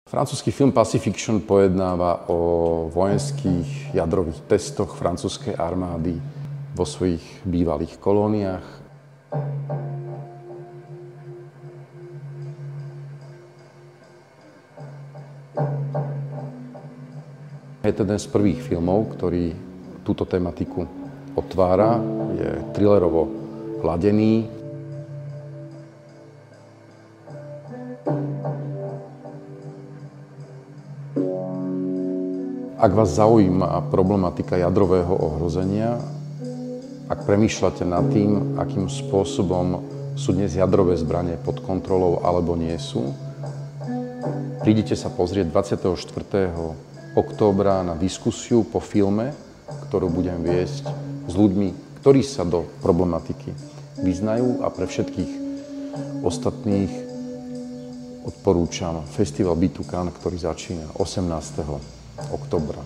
Francúzsky film Pacifiction pojednáva o vojenských jadrových testoch francúzskej armády vo svojich bývalých kolóniách. Je to jeden z prvých filmov, ktorý túto tematiku otvára. Je thrillerovo ladený. Ak vás zaujíma problematika jadrového ohrozenia, ak premýšľate nad tým, akým spôsobom sú dnes jadrové zbranie pod kontrolou alebo nie sú, prídite sa pozrieť 24. októbra na diskusiu po filme, ktorú budem viesť s ľuďmi, ktorí sa do problematiky vyznajú, a pre všetkých ostatných odporúčam Festival Bitucan, ktorý začína 18. októbra.